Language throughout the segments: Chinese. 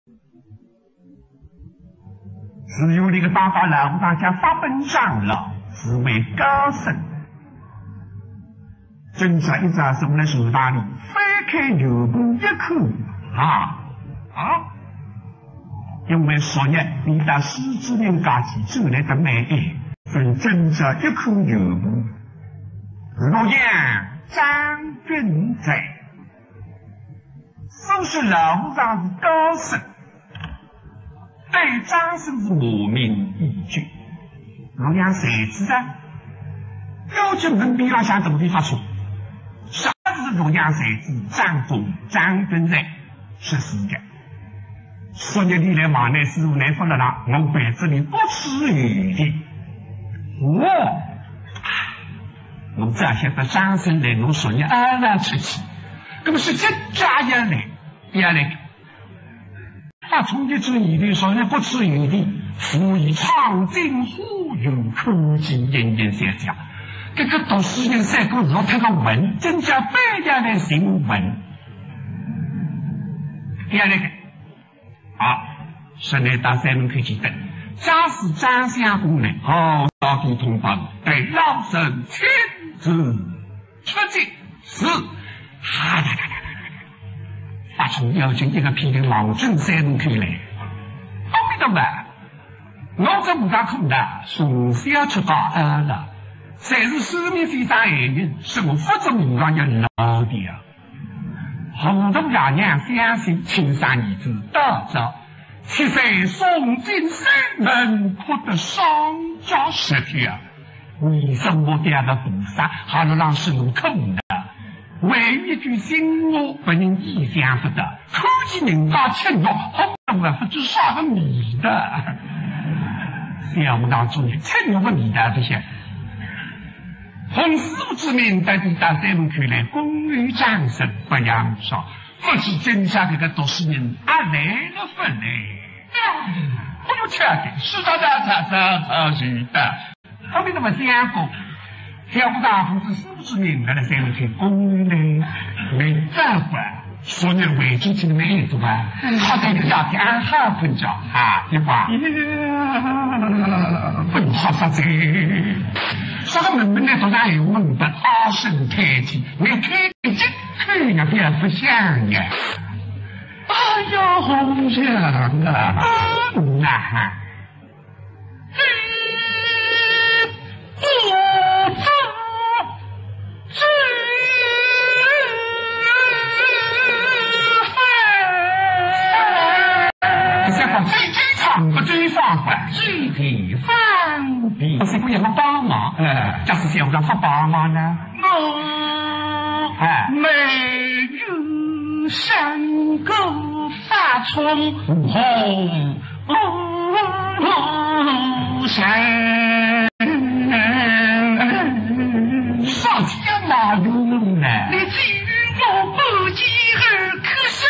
只有那个大法老大家发本长老是为高僧。正在一扎送来手大里，翻开油布一看因为昨日你到狮子林家去走来的美意，分正着一口油布。洛阳张君在，说是老上是高僧，对张僧是莫名一句。洛阳谁知道？高进门边上向东地发出，啥子洛阳谁知？张公张君在是是的。昨日你来马内师傅来说了啦，我辈子里不吃鱼的。我这些个张僧来弄昨日安然出去，那么是这家也来。他从一只鱼的说：“不吃鱼的，夫以长津呼有口气奄奄三角。”这个读书人三个若他个文，真叫百家来行文。第二个是来到三门口去等，假使张相公来，到底通报对老僧亲自出境是把从要进一个批评老郑三门口来，没得嘛，我这不大空的，从小出大安了。才是生命非常爱人，是我不知名望要老的啊！红豆大娘相信青山儿子得着7岁送进山门，哭得双脚失跳。为什么这样的菩萨还能让是能空的？为一句心话不能意想不到，可见人家情浓，红豆不知啥个米的。想不到主人情浓个米的不行。奉师傅之命带你到山门口来恭于掌声，不让说，不知真下这个读书人来了不来？不用确定，是他是的。后面那么讲过，小不大奉师傅之命来了山门口恭于呢，没办法，说你为主听没意思吧？他在这家天好分着对吧？不好啥子？说个门门来都哪有门的阿生开启，没开进去呀，别不像呀！哎呀，红娘啊！最方法，具体方便，谁不也能帮忙？假使小让他帮忙呢？我每日山沟发冲红山，上天哪用呢？你至于我不饥而可生。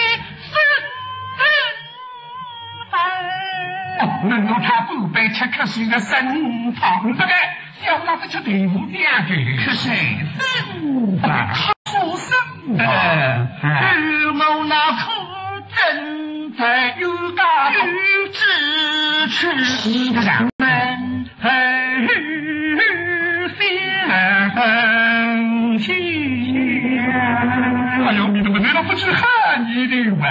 能够他不被吃可是个生汤，对不对？小老子吃对付这样的，可是生的，出生的。我那可正在有大有支持咱们相亲。哎呦，你怎么难道不去喊你的嘛？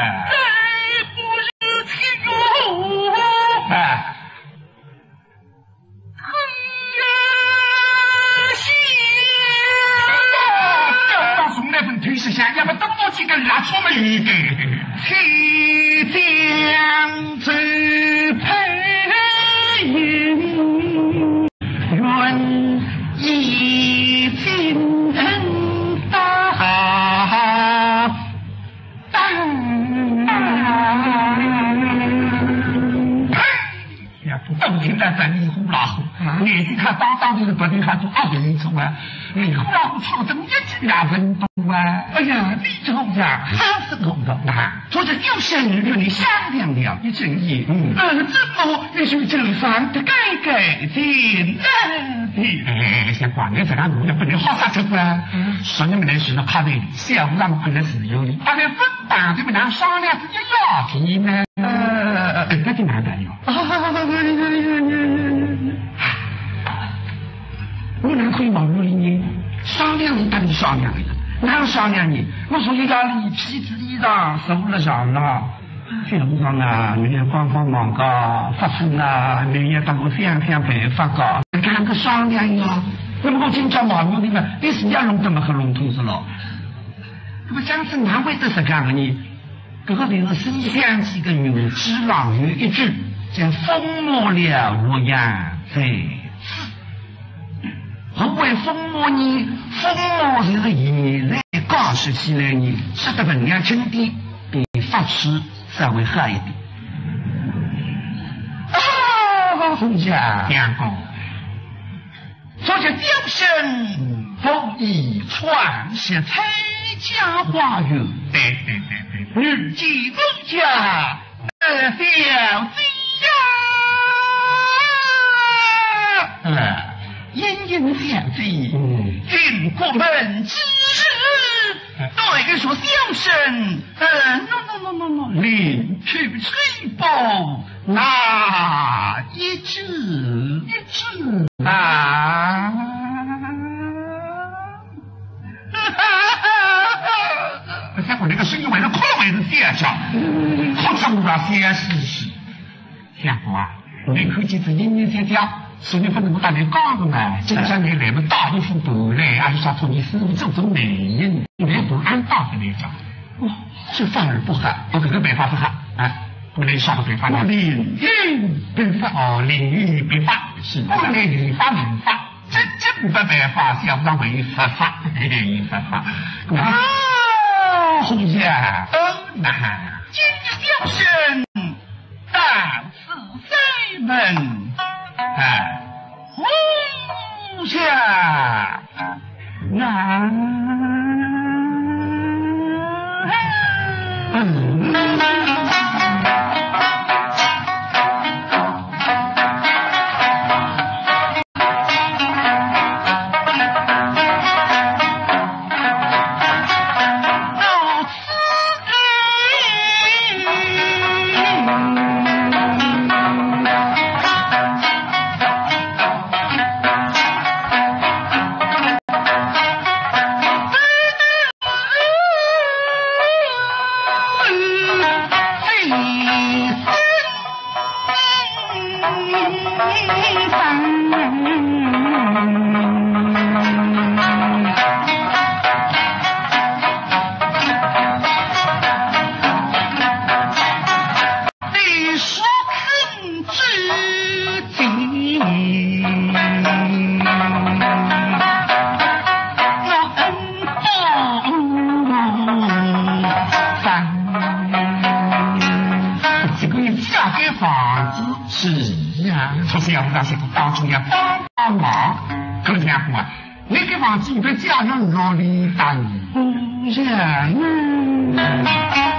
要么东我几个拉出了一个七将之配音，愿一尽大不停的在你呼啦呼，眼睛看当就是不停看出2人出来，你呼啦呼唱成1斤2分多啊！哎呀，李总长还是公道啊！昨天有心与你商量了一阵意，这么必须正常的改进的。像管理这样努力不能好啥子啊？说你们那时候怕的，小让不能自由，他们分党这么难商量这些要题呢？ 的哪个哟？我哪可以往屋里呢？商量是跟你商量的，哪有商量呢？我说一家里皮子衣裳收了上了，这路上啊，你也帮帮忙个，发生啊，你也帮我想想办法个，看个商量呀。那么我今朝忙碌的嘛，你是要弄这么个笼统是咯？那么讲是哪会得是干的呢？这个就是心想起个女之朗有一句，叫风魔了我养在此。何为风魔呢？风魔是个现在讲述起来呢，吃得分量轻点，比发吃稍微好一点。红家两个，说叫雕生风以传是蔡家花园，对，女妓公家小姐呀，殷殷小姐，进过门之时，对说小生，no，领去吹报那一只啊。像我那个声音为了快为是写上，好像我要写诗。相公啊，你看见这音乐在跳，所以不能够打来讲的嘛。经常你来么打一副不来，还是说从你师傅这种美人，你不按道的那种。哇，这反而不好，我这个办法不好啊。我来啥个办法呢？领域办法哦，领域办法是，不能语法文法，真不办法，想不到违法法，违法法啊！红姐，那今日雕生到此塞门，红下你的家人哪里当人？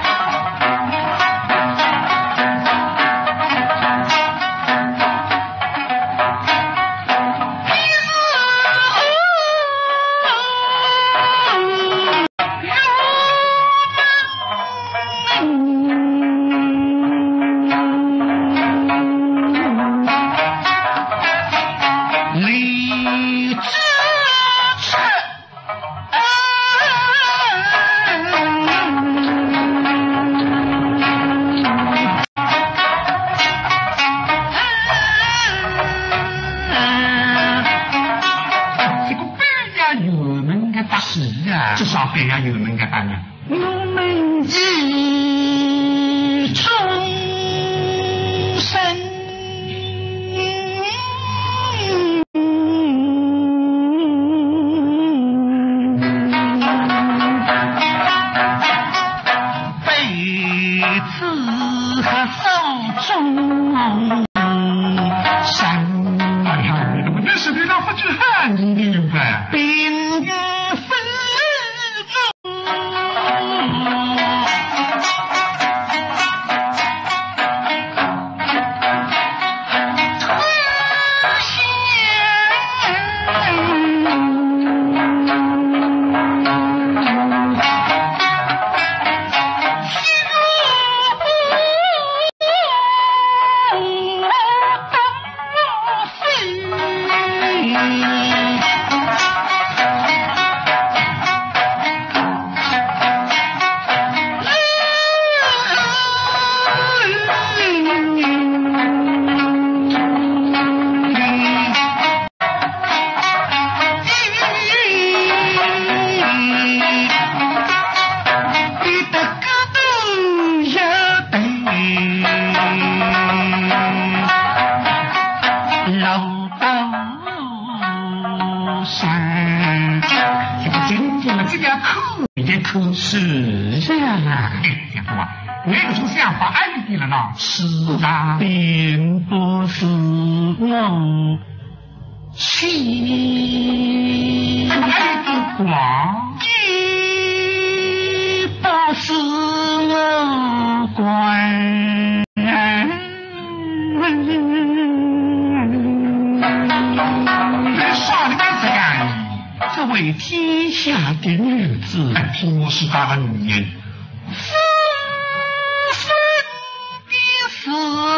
至少别人有门个办了。我们一重生，被刺和手中伤。哎呀，你怎么这是对他不知恨你明白？兵于一口。 是这样啊， 小姑啊，那个从想法安定了呢？ 是啊，并不是我气， 爱的光， 也不是我怪。 少的干什干？ 这位天下的女子， 我是大个女人。 是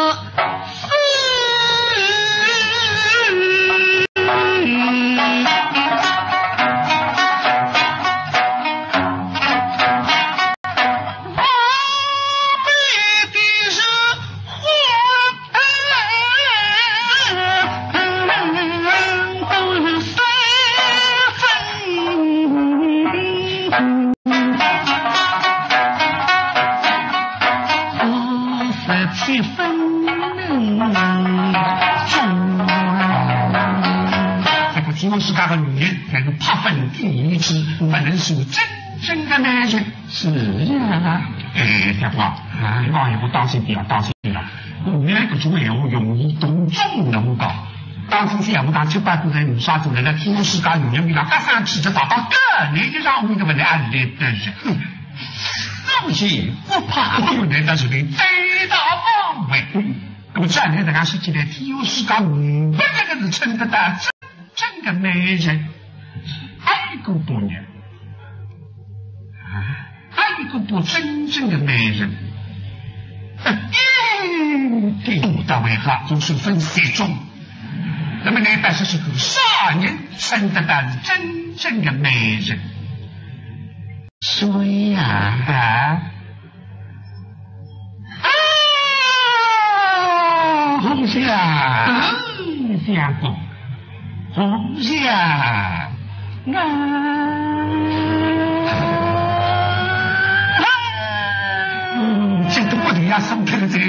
是那个女人，才是八分第一次，不能属真正的男人。 是呀， 小花，我以后当心点了，当心点了。那个主人物容易动众能搞，当心些不当就把个人耍出来了，听是个女人为了搭上去就找到个，你就让我的问题按理的人。 放心，不怕。 有人那是你贼大妄为。那么这两天大家说起来，听是个女，这个是称得的。真个美人，爱过不呢？爱过不真正的美人，不到为好，就是分析中。那么呢，但是个少年称得的真正的美人， 谁呀？红霞， 相公。 红霞， 这都不得要送他的这。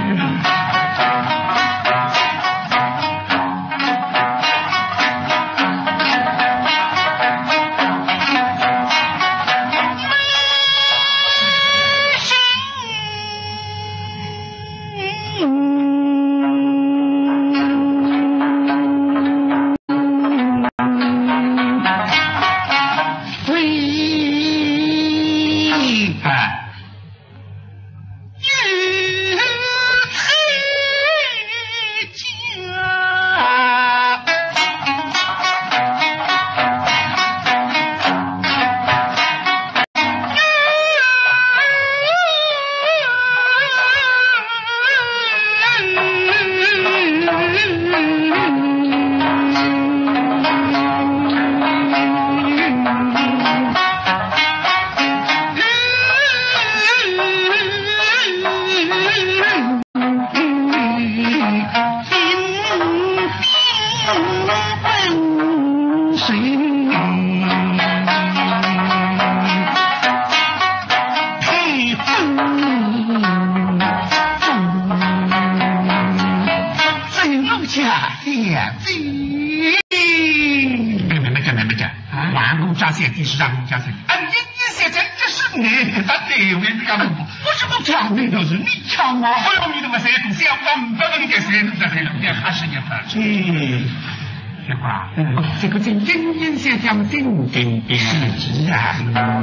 地是让人家谁？你现在这是你的地位，你干嘛？我什么讲的都是你抢我，我有你那么谁东西，我不知道你给谁弄的谁弄的，还是你犯罪。小花，这个是隐隐现象，定定定是啊。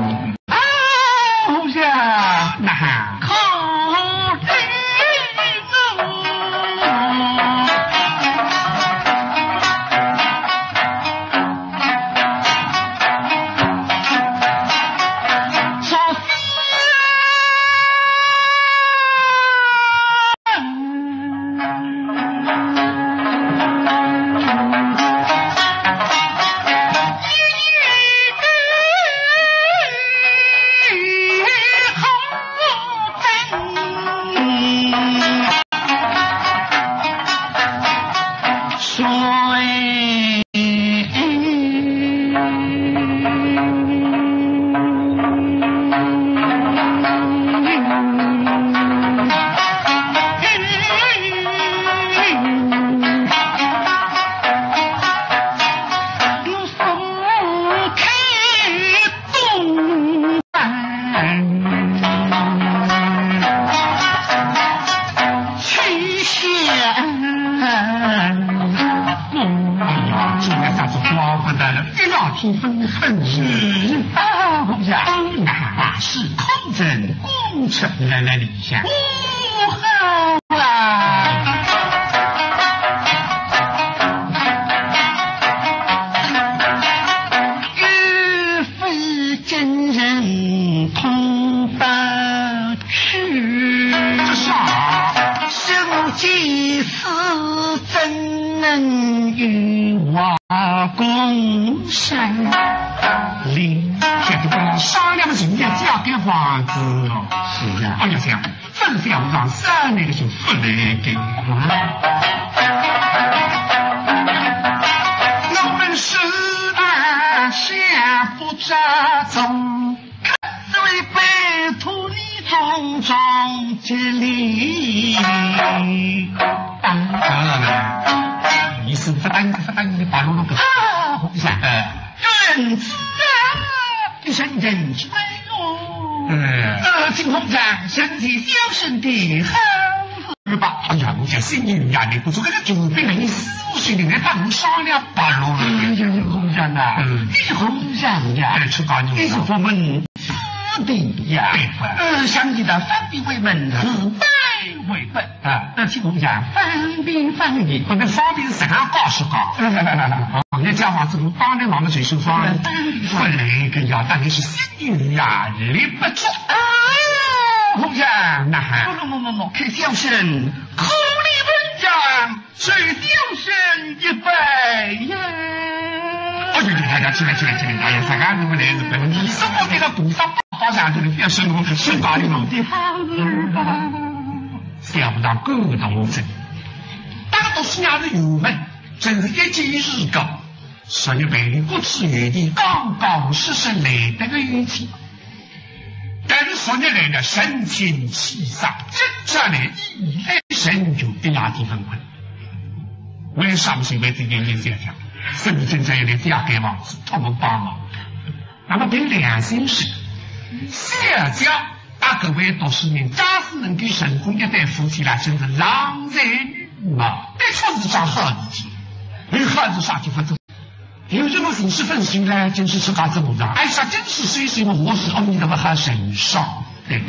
红霞， 那靠这皮纷纷是啊，红霞，那是空枕功臣来理想，不好啊！若非真人同报去， 这啥？ 生计死怎能与我共生？ 这个跟商量的人家嫁给房子哦。 是啊， 哎呀这样，分享上三那个就不能给。我们是相不折中， 可为白土里种种之理。 你是不单你把路给红霞，人之一生人之为荣。金红霞，身体小身体好。 吧，哎呀，我讲心里呀，你不做这个准备了，你4-5岁你来帮我商量把路了。 哎呀，红霞呐，你红霞呀， 吃高你是我们子弟呀。想起了反笔为门，自败为本啊。金红霞，反笔反义， 我那方便是啥高是高。人家房子路当然忙的最受伤，本来个呀，但你是心里呀，立不住。 红霞， 那还不，看小生苦力文章，随小生一杯呀。 哎呦，大家起来，哎呀，啥个你们来日本？你生活这个多少好像这个要生活是搞的嘛？想不到各种人，大多数伢子油门，真是一记日高，所以为你不吃余地，刚刚实实来得个运气。但是说起来呢，神清气爽，真正的一来神就一样地方困。为什么是为这件事情？甚至真正有点嫁给王子，他们帮忙。那么凭良心说，小家各位读书人，假使能给成功一对夫妻来，真是郎才女貌，这确实桩好事情。有好事啥地方做？有这种50分心呢，真是自家怎么着？哎呀，真是随随我是哦，你怎么还神少？对，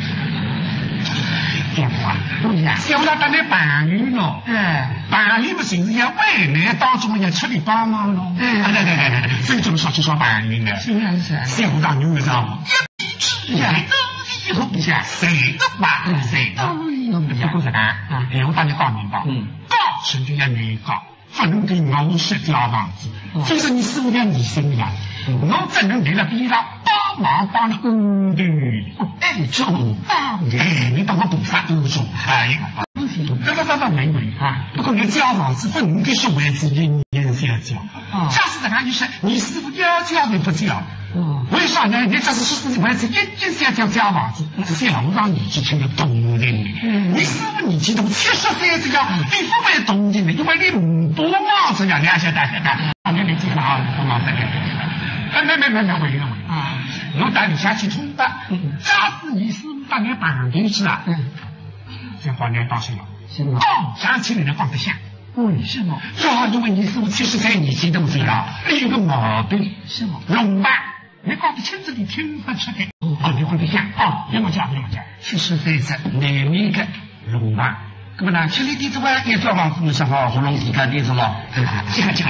这样话，想到当年伴侣咯，伴侣不就是要为难当中要出力帮忙咯？对，所以这么说就说伴侣呢， 是， 想到女人上一笔之言，以后不想谁都帮谁的，不过是啊，我当你搞明白，搞成就要难搞。不能给我是家房子，就是你4-5年你心呀，我只能给了逼他帮忙帮了工具，种你帮我补发都种，不没啊。不过你家房子不能给是为自己人先交，下次等下你说你师傅要交你不交，为啥呢？你这是为自己先交家房子，想让你去成了东人你师傅你记得70岁这样，你不会东人的，因为你多忙这样，你还晓得？你记得啊，多忙这个。没为啊！我带你下去冲的，假使你师傅当年绑进去了，这话你当心了，想起来的放得下。 为什么？ 因为你师傅70岁年纪都这样，有个毛病， 什么？ 聋吧？你搞得亲自你听不出来，你放得下啊？别么讲，70岁是男女的聋吧？ 那么呢，7里地之外也叫房子，你想好喉咙底干地是了？ 这个。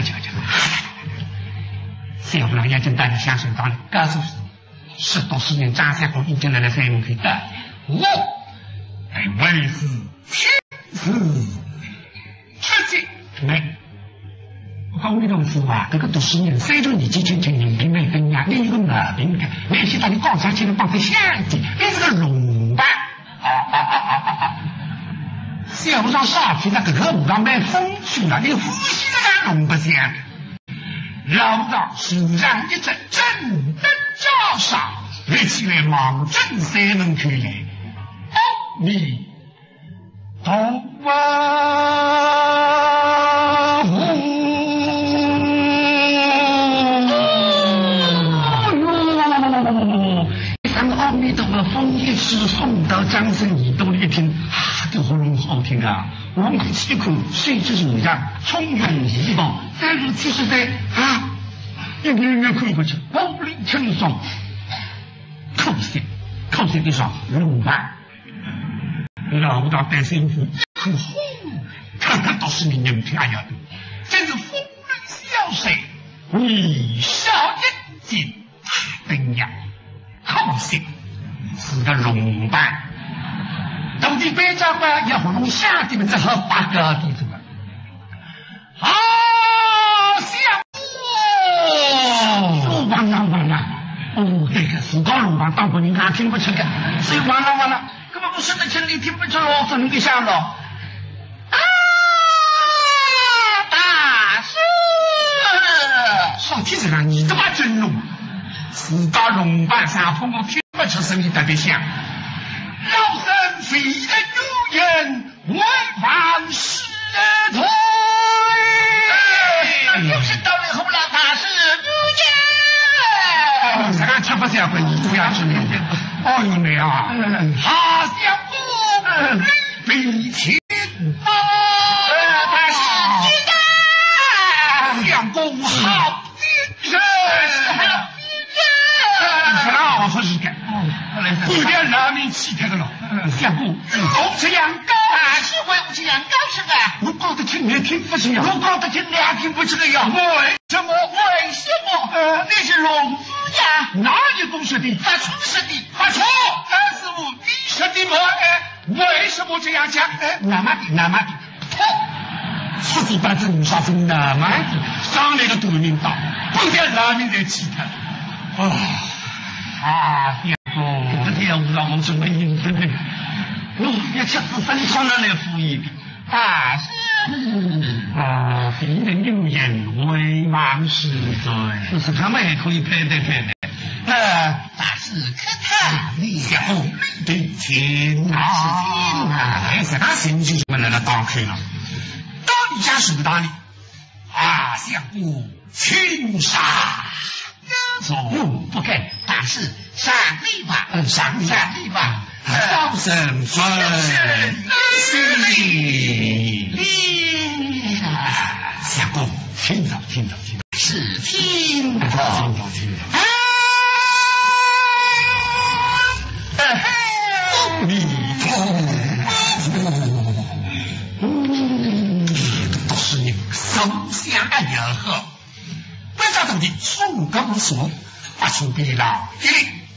小不了眼睛带着香水到了，告诉10多10年张三国已经来了3门口的，我为是天子出击没。我讲我的同事啊，这个读书人随着年纪轻人品没分呀，你有个毛病的，你去把你刚才去了帮他相的，你是个聋吧？小不上上去那个路上买风去了，你呼吸那个聋不响。老道是让一阵正灯照上，立起来望正3门口来，你头发阿弥陀佛，风一时风到掌声一动一听，这喉咙好听啊！我每次一口，谁知如上，从容一动，再如70岁啊！ 远远看过去，玻璃轻松，口舌的上龙板，老大带身子，呼，看看都是你人漂亮的，真是风流潇洒，你笑眼睛大灯呀，口舌是个龙板，到底别家吧也不弄下地们这和八个地主了，啊，相公，完了。哦，这个四高龙王当过人家听不出的，所以完了，根本不是的听你听不出老子那个想了。啊，大师，说题是让你他妈真龙，四高龙王上风我听不出声音特别响。老身非人有言，为万事推。那就是到了后来大师这个吃不下回，你都要吃面的。哦，你没啊？好相公，比亲啊！他是知道，相公好精神，好精神。好说是的，有点让你气他的了。相公，我吃羊羔，大师为我吃羊羔吃的。我搞得清你听不清呀，我搞得清你还听不清的呀？为什么？那是龙子呀！哪有公说的？发出说的，发出。师傅，你说的吗？为什么这样讲？那么的，师傅把这五杀分那么的，上来个夺命刀，不要让你来气他。相公，这天我让我准备应分的，我要吃死分床上来敷衍的。大师。别人有言为万事对，就是他们也可以拍的。大师可叹相公对天啊，是他心情怎么来了打开了？到你家是不打理啊？相公请杀。不该，大师上礼吧，高僧相公，听着，是听着。阿弥陀佛，都是你手下有何？不知道的送告诉把出给老爷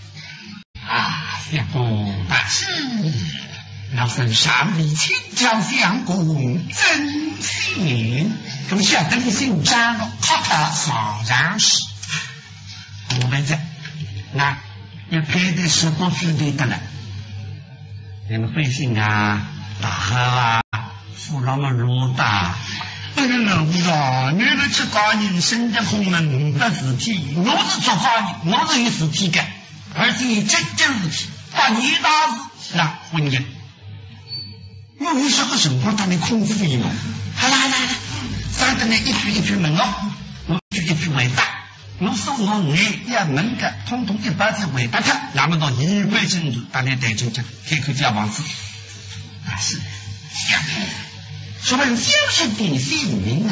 相公，大师。老僧上礼请教相公真情，咁下等姓张了，他双然是。我们这那也配的是不是的了？你们会信啊，大河啊，父老们如大。那个老子，你们去搞人生的空门的事体，我是做好人，我是有事体的，而且真事体，把你大事让婚姻。我为什么生活当你空腹一嘛？来，咱跟你一句问哦，我一句回答，我说我爱也问个，统统一把子回答他，那么到100程度，当你带进去，开口叫王子，那是相公。说问小生的姓名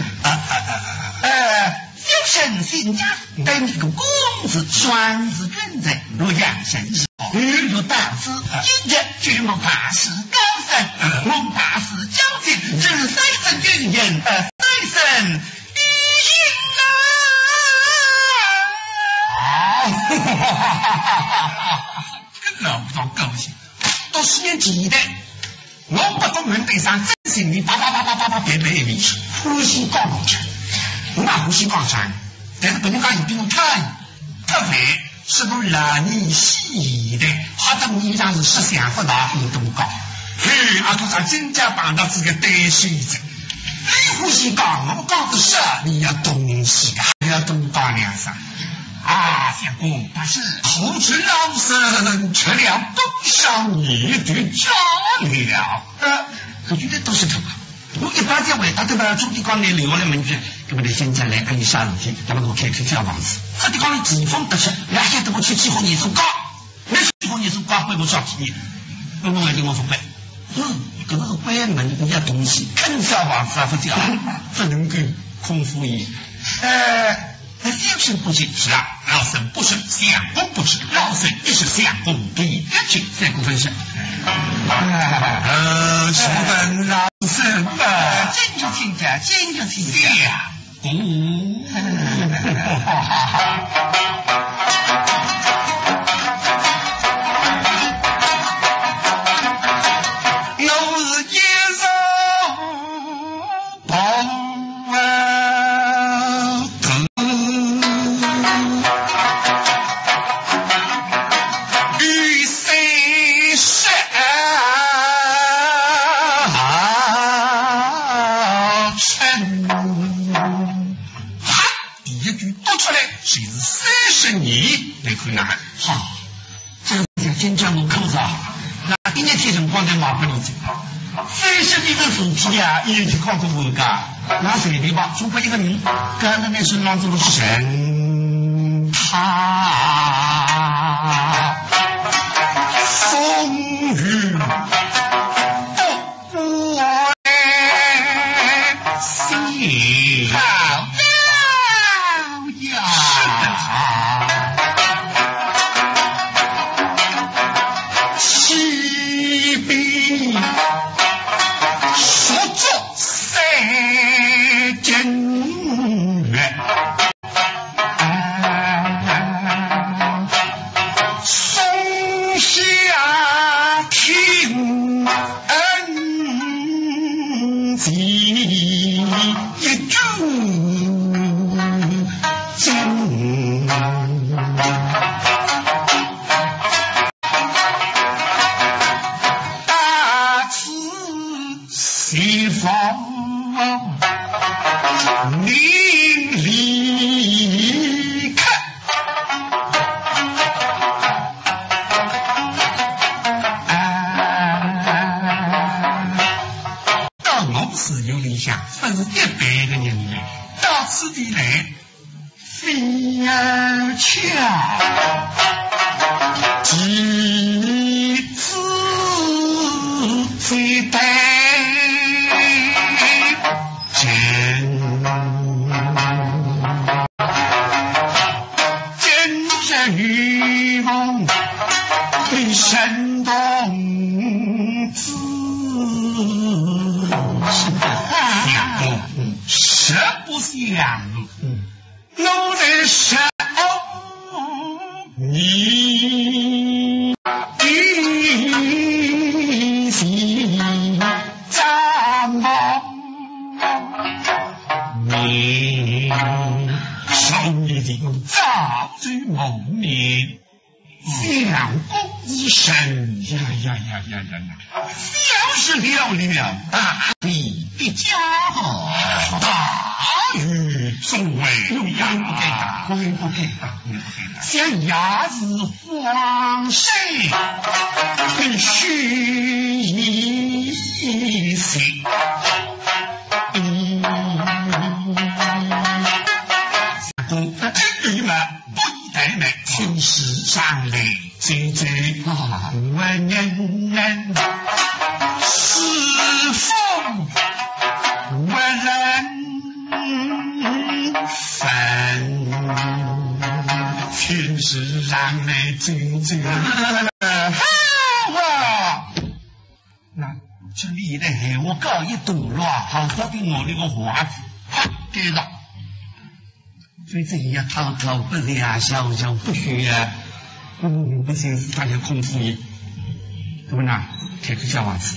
小生姓家，跟这个公子双子跟在洛阳城之后，遇到大师，今日举目大师高僧，龙大师交警，这三生军人，三生一应老早高兴，到10年级的。我不懂门对上真心的叭别一米，呼吸高龙城，那呼吸高山，但是本人讲一定特别是不让你细的，好的你让是实想不到很多高，阿杜上真正帮到这个带水者，你呼吸高，我讲的是你要东西的，还要多高两三。相公，但是口吃老僧吃了东上你的家了，我觉得都是头。我一般在回答对吧？中地刚来留了门句，那么你现在来跟你杀事体，那么我开口叫王子，这地方的疾风得势，两下都我去气候你是高，那气候你是高会不上体，那么我跟我说可能是关门人家东西，肯叫王子不叫，只能够空腹一。 相生不吉是啊，老生不顺，相公不治，老生也是相公第一亲，3股分享。十分老生啊， 真就听着，真就听着。 相公。 好，这个真叫我口子啊！那今天天辰光在马不理解，30年的事体啊，也就靠着我家。那随便吧，总归一个人，刚才那是浪子路是神他风雨不过心好像鸭子黄水跟须一色，真女们不待们听世上来追追，问人是否问人分。天是让来追追，好啊！那这里的海我搞一堵了，好好的我那个话子，对了。所以这里要滔滔不呀，小小不虚呀，不行是大家控制你，怎么呢？这个小娃子，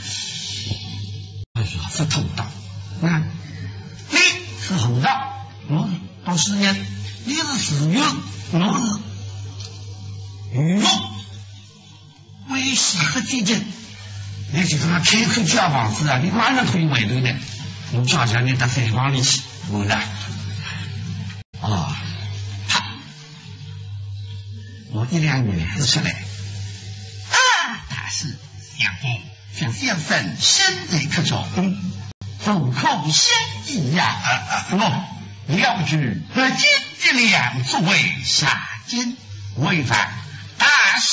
哎呀，是头大。那你是红的，我到10年，你是4月。我是鱼肉为喜和地震，你就是那开口叫房子啊，你马上可以回头的。我叫叫你到山房里去，我的啊，我1、2年还是出来啊，大事相公，像相声身在客中，走口相一样了句和今这两作为下奸违反大事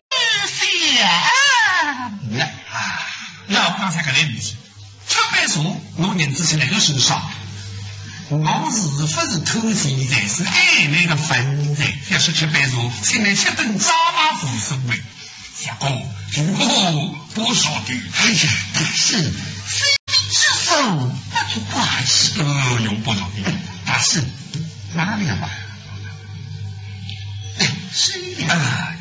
相那我刚才个来问题，特别说我年之前那个身上我是不是偷钱财，是爱那个分财。要是吃白肉，先来吃顿早马虎生味。小公，如何多少的？ 哎呀，大师，非命之手，不足挂齿。 用不着的。 大师，哪里吧？哎，是一点。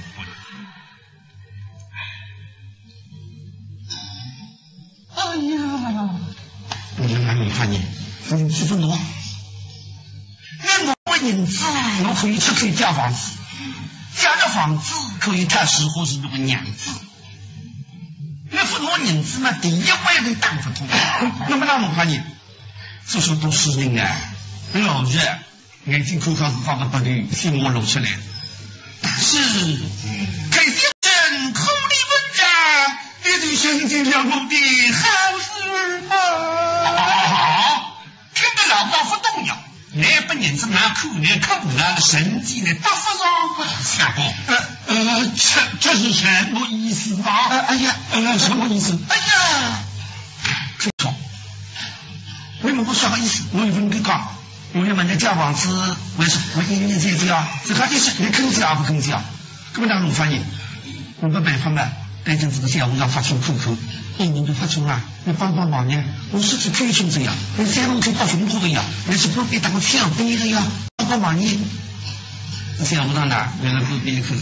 哎呀， 你看你，你去分多。 那我银子，我可以出去交房子，交了房子可以踏实或是那个娘子。那付我银子嘛，第一回都打不通。那么那么看你，这说都是人啊，老热，眼睛口靠是放个不对，心我露出来。但是，开先生口里问家，也得想尽了我的好事好，听得老道不动摇。来把银子拿口来看我神迹来打发上下过。 这是什么意思啊？哎呀，什么意思？哎呀，可以说，你们不说个意思，我有问你讲，我要问你交房子，为什么我一年才交？这个就是你肯交不肯交？根本当中发现，我没办法嘛，但是这个小屋要发出户口。一年就发出了，你帮帮忙呢？我是去推出这样，你三龙可以到胸口的呀，你是不必当个小兵的呀，帮帮忙你。想不到哪，原来不必去。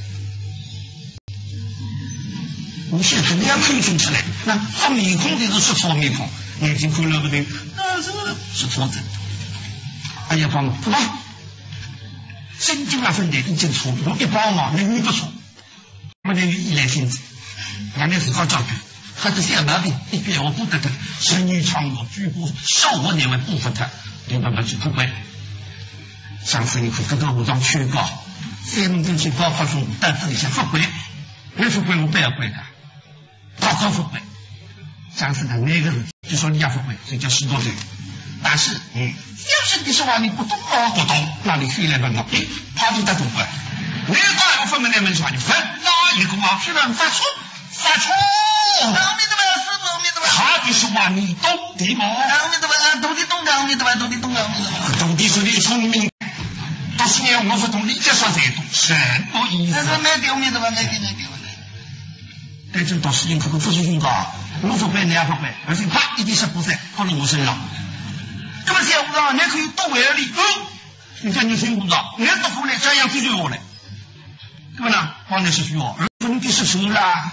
你现在你要推出出来，那他面孔就是说错面孔，眼睛看了不对，是错的。哎呀，帮忙，不帮，真正那分的已经错，我一帮忙，你不错，我得依赖性子，俺那是好教育。他是小毛病，一边我不得他，生意长我举过，少我年为不服他，你慢慢去不会。上次你可得到武装去告，三门东西高发出，但这里先不会，没不会我不要会的，他高不会。上次他那个人就说你要不会，这叫10多岁。但是，要是你说话你不懂哦，不懂，那你非来问我，他就得懂了。哪个分门来门说你分哪一个啊？是让发出，发出。阿弥陀佛，师父，阿弥陀佛。他就是话你懂的吗？阿弥陀佛，懂的懂的，阿弥陀佛，懂的懂的，阿弥陀佛。懂的是你聪明，但是呢，我不懂，你这说才懂，什么意思？那是没丢，没得吧，没丢。但这到事情可能不是预告，我不会，你也不会，而且啪一定是不在，放在我身上。这么小武道，你可以多为了你，你看你听不到，你读过来这样对我来，对吧呢？光你是需要，而你的是什么啦？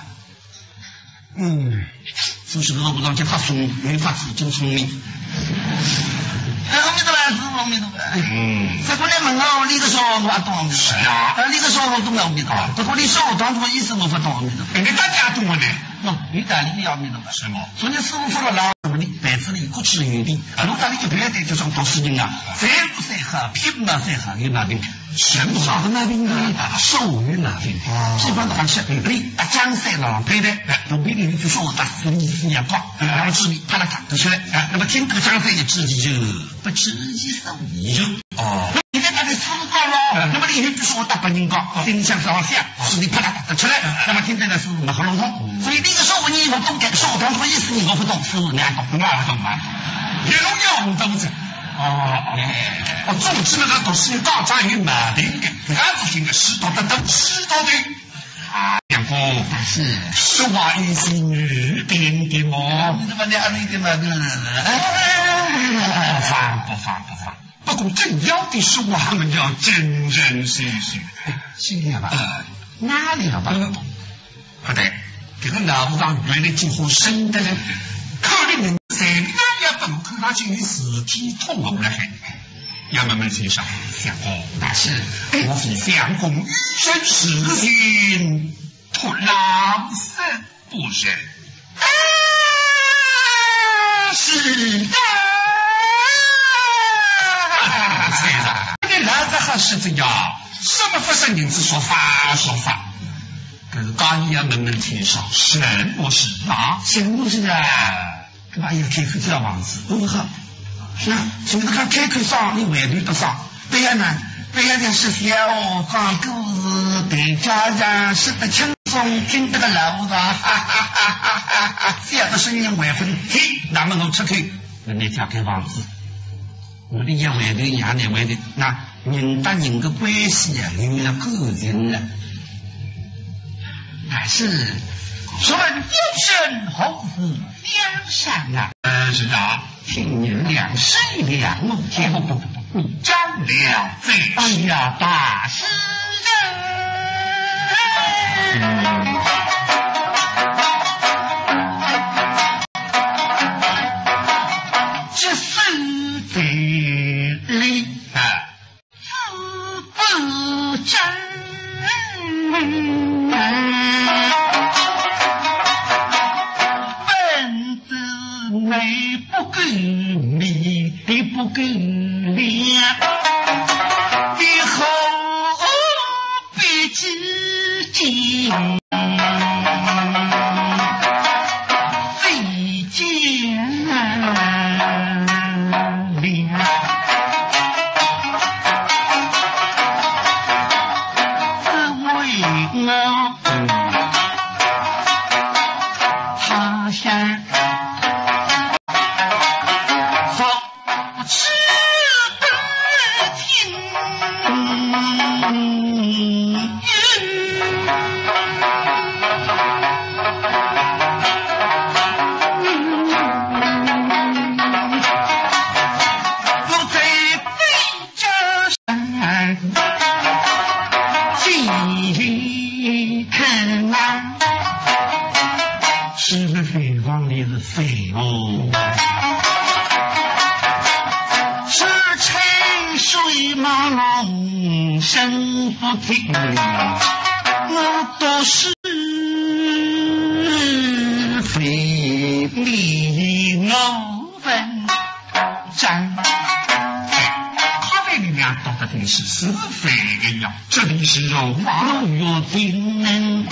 就是个武道叫他聪明，他是真聪明。阿弥陀佛，师父，阿弥陀佛。这过来问我，你个说我懂阿弥陀佛。是啊。你个说我懂阿弥陀佛。不过你说我当初意思我不懂阿弥陀佛。你大家懂我呢？你大理阿弥陀佛。是吗？所以师父说了老什么的，白子里过去原地，如果你就别的就上读诗经啊，再不再好，偏不再好，有哪病？什么好的那病呢？手语那病。基本上是你江山了，对的。从别的就说我打死你也挂，然后治理啪啦啪得出来。那么听这个江山也治理就不治理手艺哦。你在那里思考了，那么你就说我打本人高，心想上下，是你啪啦得出来。那么听在那是那很笼统，所以那个时候我你我懂的，说我当初意思你我不懂，是你还懂，我懂吗？有懂着。我总之那个都是大家与马的，俺不行的，石头的都石头的。两夫是话意思女点的么？你怎么你还没点嘛？放。不过正要的是我们要真真实实。今天吧，哪里了吧？不对，这个老武当原来几乎生的人，可怜人谁那也不能看他进行尸体痛苦了还。要慢慢欣赏，相公大师，我非相公一生实心，托郎身不仁。是的，先生，你来的还是这样？什么不是名字说法？可是刚要慢慢欣赏，什么事啊？什么事啊？干嘛要开口叫王子？好。是啊，现在看开口上，你外头不上。对呀呢，对呀的是小讲故事，对家人是得轻松，听得个老的，这样的声音外分嘿，那么我出去，你家给王子， 我的一回头伢那回头，那人搭人的关系啊，有了个人了。 但是说问有生何福两相啊？是啊，听你两谁两目见不，你招了贼！哎呀，大师人！这是非理啊，字不真。本子美不给力，地不给力，以后别自己费劲他乡好吃的听我在背着山记看啊是非方里的废物，是沉水马龙身不停，我都是非理我文章。咖啡里面到底是是非的呀，这里是肉话若听能。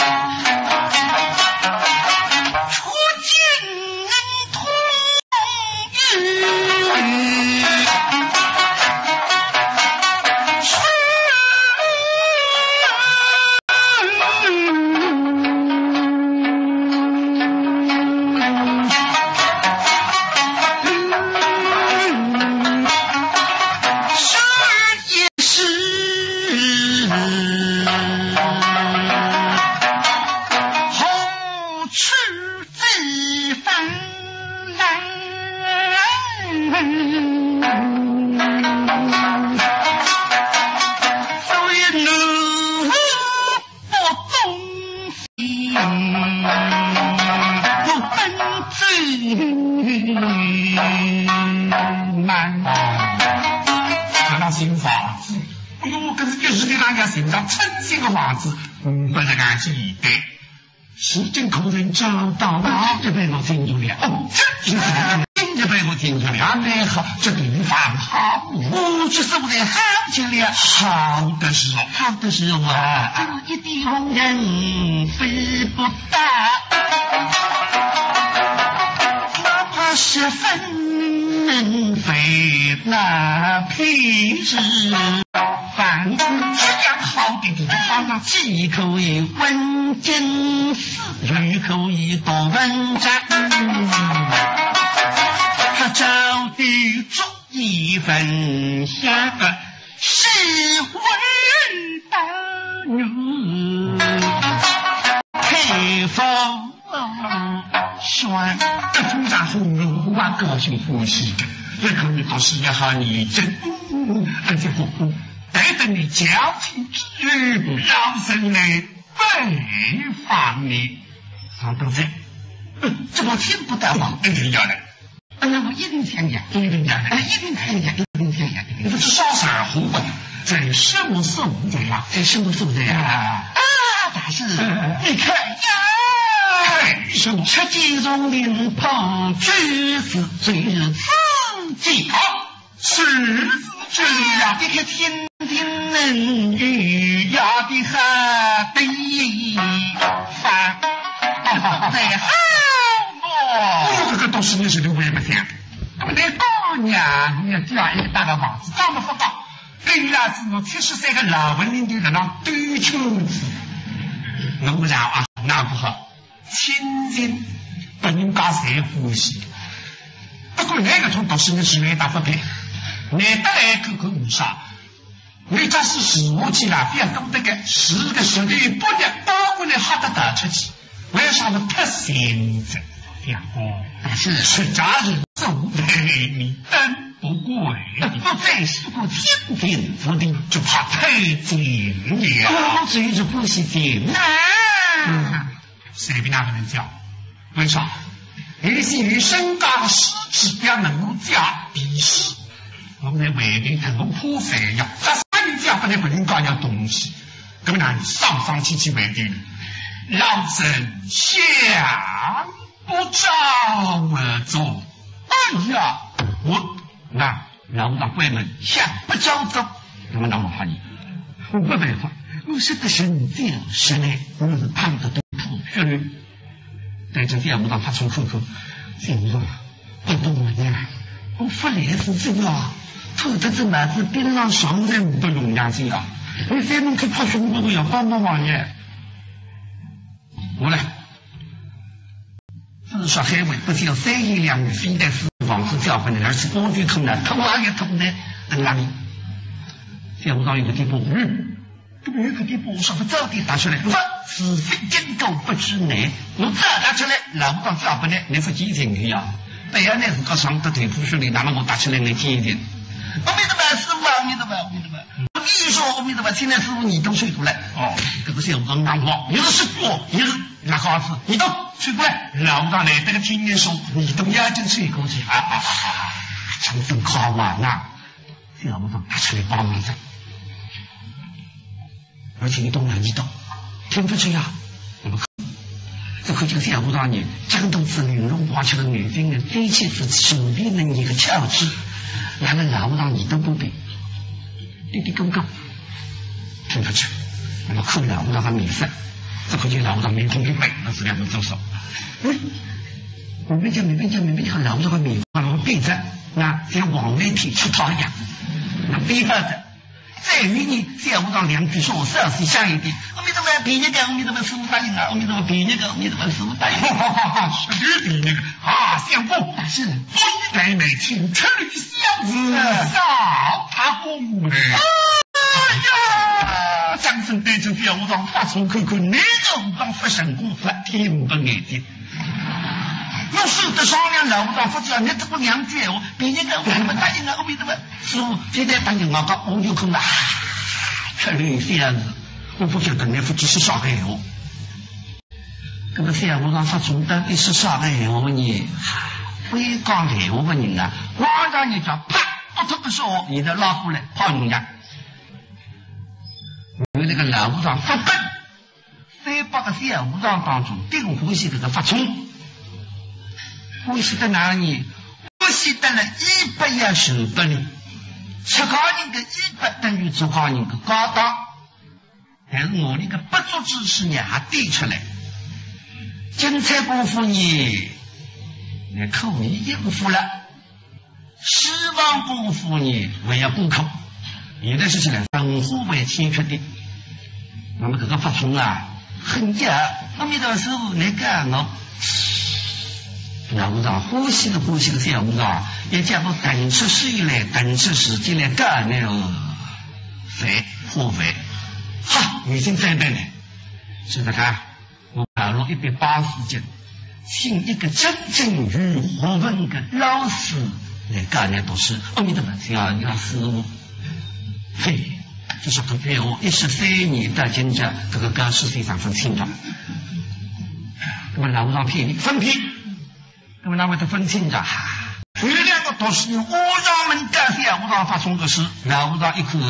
不是俺记得，是真可人找到了，这被我听出来。哦，这被我听出来。那好，这地方好，我去受的好极了。好的时候，好的时候啊，一地方人飞不到，哪怕是分飞那屁事。反正这样好的地方，既可以温经寺，又可以读文章。他找的足以分享，是为大女配方选这通常是如花个性呼吸的，也可以都是一下你真，而且不带着你矫情之语，让生来北方你上头子，这我听不得嘛，一定要的。哎呀，我一定听讲，一定讲的，一定听讲，一定听讲。你不是烧啥糊的？这什么素质呀？这什么素质呀？啊，大师，你看呀，吃鸡中领跑，举子最是自己好，是这样的个天庭能语呀的哈对方在好么？这个都是你是的为不听。那么那高娘，你要这样一个大个房子，长得不高，对呀，只有73个老文明的那堆秋子，弄不着啊，那不好，亲近不能搞谁呼吸。不过那个从都是你是没打不平。 难得来看看武杀。为假使事下去了，不要懂得个10个兄弟不日包过来好得打出去，为啥么太现实？呀，但是出家人总为你登不贵，不再是个天定之地，就怕太紧了。这是不是紧啊？谁比那个人叫？为啥？也是与身高失职要能够加比试。我们在外面能够破费呀，这人家不能不能搞点东西，根本上气外地，老臣想不着而做。哎呀，老大关门想不着做，那么我喊你，我没办法，我是个神经是呢，我是胖的都不是。但这老大发出口口，现在不懂了呀，我发来是这个。偷得这男子边上双人不容良心啊！你再能去怕胸部都要帮忙耶！我来，至少海外不只有3亿两非得是王子教分的，而且工具坑的，偷也偷的，等哪里？见不到一个地步，这么一个地步，说不早点打出来，是非真狗不知难，我再打出来，老不到教分的，你是几天去呀？对呀，那是个上的腿部训练，那么我打出来能轻一点。阿弥陀佛，师傅，阿弥陀佛，阿弥陀佛。我跟你说，阿弥陀佛，现在师傅你都睡过来。哦，这个小子难过，你是师傅，你是那个子，你都睡过来。老大来，这个听你说，你都眼睛睡过去成分考完了，小子拿出来帮忙着。而且你懂了，你懂，听不出呀？我们这可就是小子你战斗之女荣华起的女兵人，飞起是手臂的一个翘指。然后老让你都不比，滴滴勾勾，听出去，那么扣老让他免费，这回就老让没空给背，那是两个周手。我没讲，老让他免费，我背着，那像往内提出逃一样，那背着的。再与你小武让两句说，我稍微像一点。阿弥陀佛，比那个，阿弥陀佛，师傅答应啊！阿弥陀佛，比那个，阿弥陀佛，师傅答应。是比那个啊，相公，是来美青春旅相子，少他公嘞。哎呀，张生对着小武让发出口口，那个武让发神功发天不眼睛。我是的商量老武让发讲，你这个两句话，比那个我们答应啊！阿弥陀佛，师傅现在答应我讲，我有空了。这里这样子，我不晓得你不只是啥个闲话。这个小武让发中的你是啥个闲话呢？会讲闲话的人啊，我让你讲啪，不特别说你的拉过来泡人家。因为那个老武让发笨，300个小武让当中，顶欢喜这个发冲。欢喜在哪里？欢喜得了100也受不了，吃高人的100等于做高人的高档，但是我那个不足之事呢还对出来，精彩功夫呢，那口你应付了，希望功夫呢我要补口，有的事情呢生活为欠缺的，那么这个发冲啊，很假，阿弥陀师傅你干我。老武让欢喜的小武让，也叫我等出水来，等出时间来干那个破费，哈，已经在那了。现在看，我跑了180斤，请一个真正有学问的老师来干那都是阿弥陀佛，要师傅，嘿，这是个对我13年的经验，这个干事非常分清楚。那么老武让骗你分批。那么那位的分清着，有2个都是武让们干小武让发生的事，老武让一口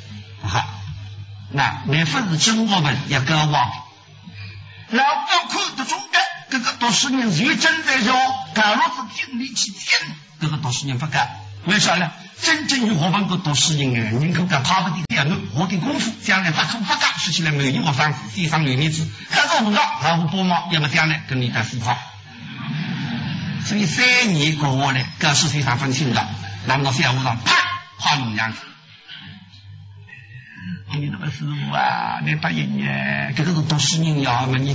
那没分是中国们也跟忘，老武让看得中的，这个都是人越真在说，假如是听力去听，这个都是人不干，为啥呢？真正有学问的都是人口干他们的两个我的功夫，将来不干，说起来没有我上地上有例子，看到武让老武多嘛，要么将来跟你打死跑。所以3年过后呢，这是非常分清的。那么小武让啪跑你样子，你那么师傅啊，你答应这个是都是人呀，你叫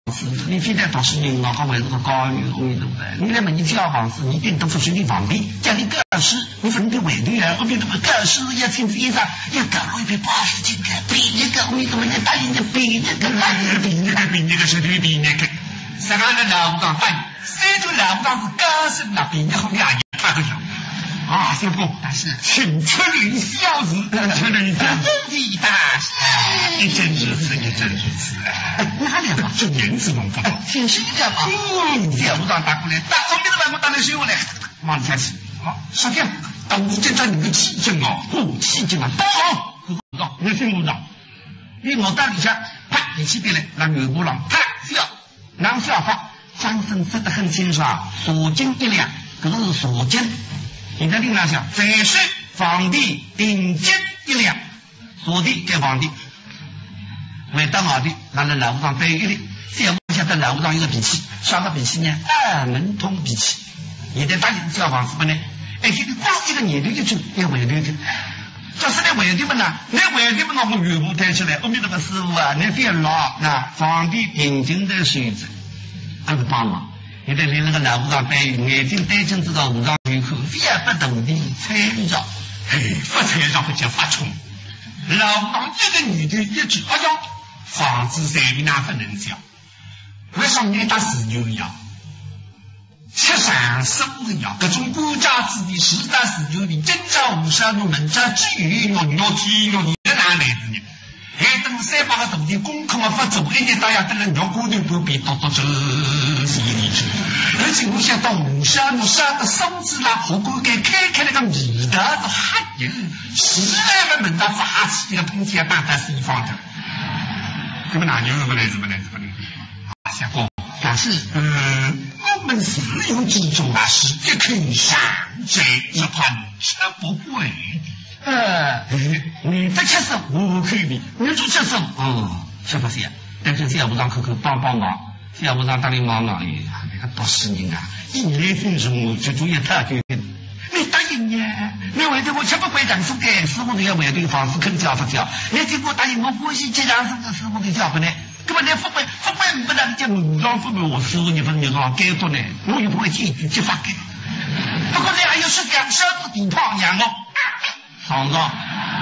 你非得读书人脑壳还是个高语会对不对？你来问你小房子，你定读书你方便，家里教师，你分的委对啊，我们怎么教师要亲自医生，要搞了一杯80斤的，比那个我们怎么能答应的比那个，比那个是对比那个，啥个的老不讲饭，谁就老不讲是高升那比那好两年他都有。啊，先生，大师，请出临小事，出临小事大师，一真如此，一真如此。哪里嘛？这年字弄不懂，挺新的嘛。小部长打过来，打上面的把我打来修来，马上开始。好，少将，当你这张你的气劲哦，气劲啊，好，部长，你听部长，你我到底下，啪，你起边来，让女部长啪笑，让笑话，张生说得很清楚啊，锁金一两，这个是锁金。你在另外想，这是皇帝顶金一两，锁地给皇帝，为当皇帝，拿了老部长背一粒，现在晓得老部长有个脾气，啥个脾气呢？二门通脾气。你在大理小房子不呢？哎，这个光一个年头就去要委对的，就是那委对不呢？那委对不呢？我们岳母抬起来，我们这个师傅啊，那别老那皇帝顶金的水准，那个帮忙。你得连那个老部长背眼睛戴镜子的武装鱼口，也不懂的参照，嘿，不参照不叫发冲。老部长这个女的一直哎呀，房子谁比那不能叫？为什么你打死牛一样？吃上生的呀，各种国家子弟十大死牛的，真叫无山路门家至于鸟鸡鸟，你在哪来的呢？还等300个徒弟功课嘛不做，一年大家等人鸟骨头不必多这是一理去。而且我想到无山路上的松子啦，火锅给开那个米的都还有10来个门的发起的喷天办法西方的，怎么哪牛怎么来？啊，小哥，但是我们是有几种啊，是一口上嘴，只怕你吃不会的。你的吃手我可以的，你做吃手，是不是？但是小部长口帮忙，小部长当你忙忙的，那个读书人啊，一年分钟我就注意他就你答应呀？你为的我吃不会讲书给师傅，你要为对房子肯交不交？你结果答应我欢喜接上这个师傅的交不呢？根本连不会不让叫武装不我师傅你不你说该多呢？我也不会进去执法给。不过这还有是两山不顶胖养哦。厂长，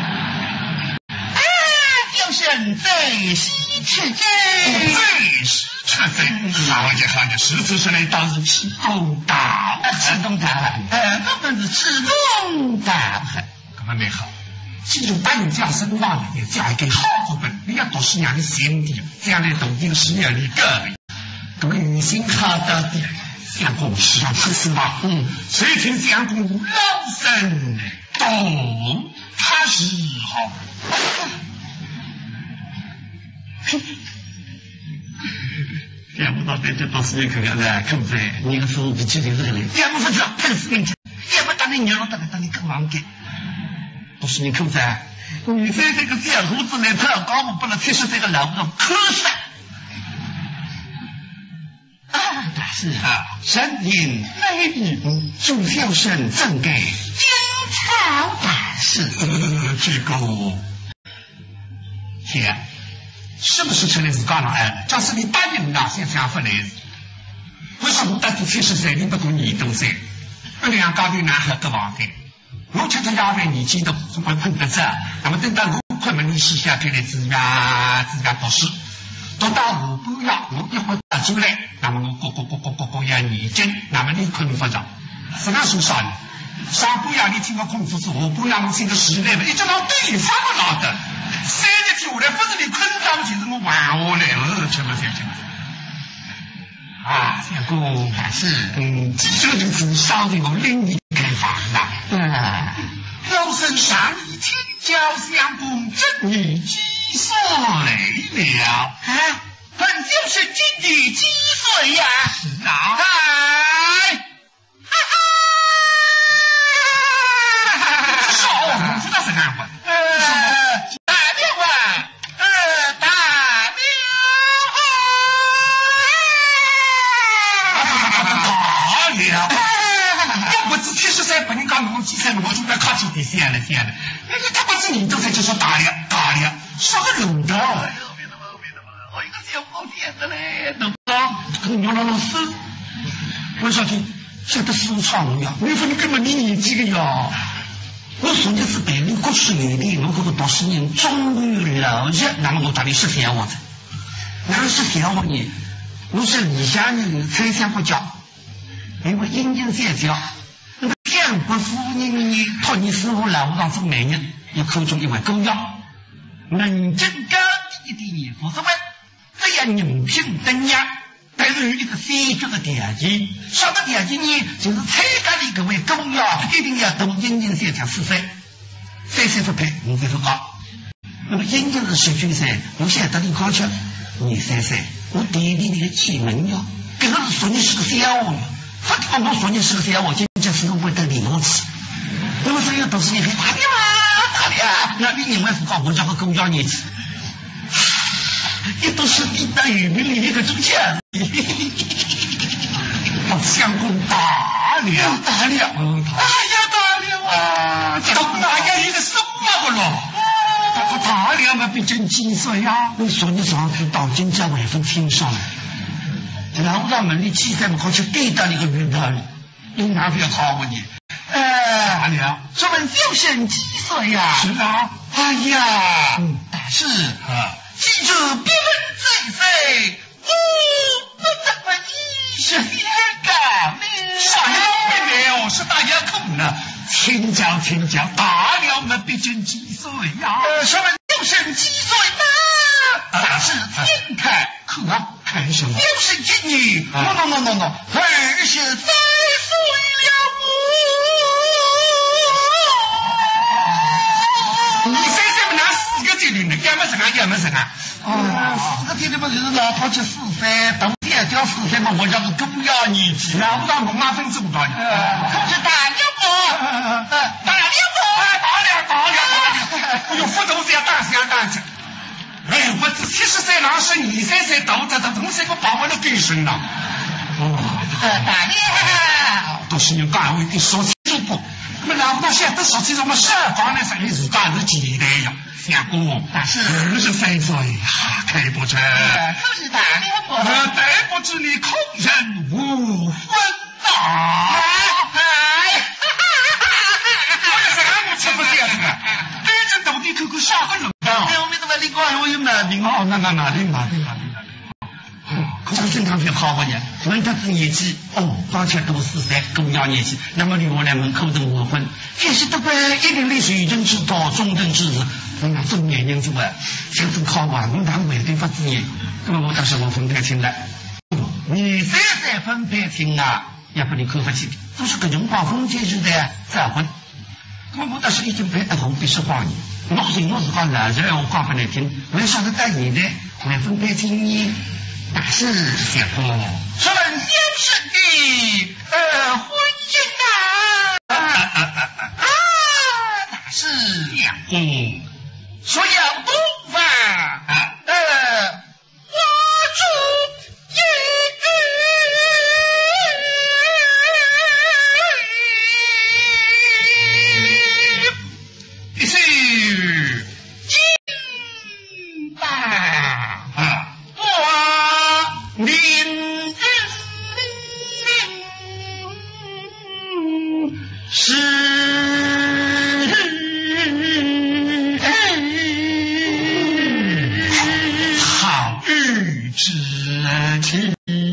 就是最西吃贼，最是吃贼。好的，实质上来当是吃公大，吃公大，根本是吃公大，根本没好。这种答应叫声望的，也叫一个好作本。你要读书让你先的，这样来读这个10年里个女性好的相公是要吃什么？谁听相公老生懂他是好。想不到在这读书可看看不在，你个时候比起这个人，也不知道看死人家，也不当你娘，当你更忙给。不是你看在，你在这个小胡子来特高，我不能贴实这个老不懂磕上。是啊，神隐美女主孝生赠给金朝大事，这个天是不是成了是干了？假使你答应了，先想回来，为什么当初70岁你不懂你懂噻？那样高的男孩个王的，我吃压在你记得会碰得着，那么等到我快门你试下开来自家读书。到5步要我一会儿打出来，那么我要你真，那么你困不着，是那说啥呢？3步要你听个空腹是5步要你听个10来了，一直到对方不老的，3日下来不是你困着，其实我玩我来，听不听？啊，相公还是这就是烧的我另一开房了。老身上一听叫相公真你几岁了？本就是今年几岁呀？是啊，少我知道是哪回？大庙啊，大庙，又不知70岁不能讲我几岁，我就不要靠近点线了。他不是你都在就说大了，啥个轮到？我一个小毛点子嘞， 这个牛老师，我小弟晓得师傅闯我呀，你说你根本你年纪个呀。我昨日是北京国史园的，我这个读书人终于了解，那么我到底是谁我的？那是谁我呢？我是李家人才想不教，因为英俊sehr教。那个天国夫人呢，托你师傅来我当做美人，有口中一位狗药，能真高一点不是问，这样人品等呀。但是有一个非绝的条件，什么条件呢？就是参加的各位狗药一定要读英俊sehr教4岁，3岁不配，5岁不高。那么英俊是19岁，我现在得你高去，你3岁，我弟弟那个启蒙呀，这个是说你是个小娃呀，他刚刚说你是个小娃，今天是个会得理我吃。那么所以都是你很大的嘛，那你另外是搞我这个狗药年纪。也都是一代语名里一个中间，相公大了，大了，哎呀大了啊！东大爷一个什么个咯？他大了嘛，毕竟几岁呀？你说你上次到金家外分厅上来，然后让门里七岁么过去对待那个女的，你哪不要考我你？大了，这问小生几岁呀？是啊，哎呀，大是啊。记住别人最岁，我不怎么医学感啥呀妹妹哦，是大牙孔呢，请教请教，大了嘛毕竟几岁呀？什么小生几岁呢？大是天开可看什么？小生今年no 23岁了你3岁不拿4个节令的，要么什么？4个节令嘛就是老头去4岁，等天叫4岁嘛，我叫个狗要年纪，然后让我妈分这么多年。可是大了不？大了！哎呦，不都是要大去。哎，我这70岁老是你3岁到这东西我把我都给生了。大了，都是你干为的说清楚。那么老到现在说起什么社方的生意是干是几代呀？相公，但是23岁呀，开不成。可是大了不？对不起你空人无分啊！我吃不掉这个，对着斗地口下个人啊！我没怎么你讲我有毛病哦，那毛病。这个正常是好不呢？问他是年纪而且都4岁，狗要年纪，那么留下来门口等我婚，也是得个一定的水准之高，中等之日，那中年人之外，像是考完我当为对不自然，那么我当时我分配清了，你3岁分配清啊，也不能扣不起，都是个人光风节日的再婚，那么我当时已经配得红必须花你，我是讲老人我讲不来听，我想着带你的，我分配清你。大是相公，说问小生的婚姻大是相公，说要东方花烛一是金大林好日之期，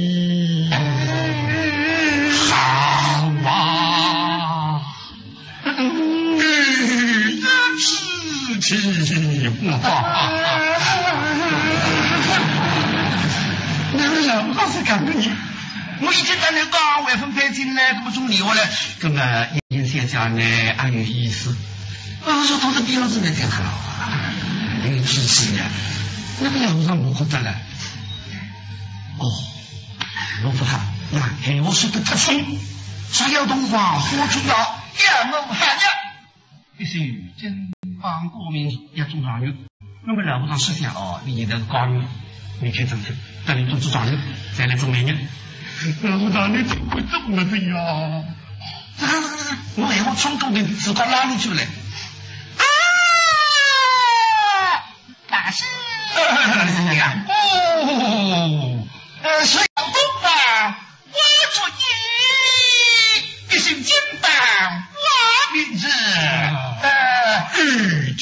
好啊，日之期老是讲你，我以前在那岗位分配进来，怎么总理我来？那么英先讲呢，俺有意思。我说他的标准也挺好啊，有支持呢。那个样让我觉得了。我不好，那我说的特冲，啥要东方活出了也没喊呀。必须真帮国民也中状元，那么了不上实现你的高人。你去争取，带你做组长人，再来做美人。我让你怎么会这么的呀？我以后冲动的自个拉你出来。大师，是要东方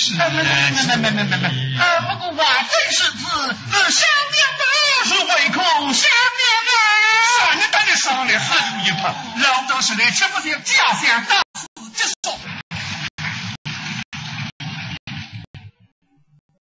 是没，不过话虽是子，小娘不是唯恐小娘你当然上来喝酒一盆，老道是来吃不了家乡大。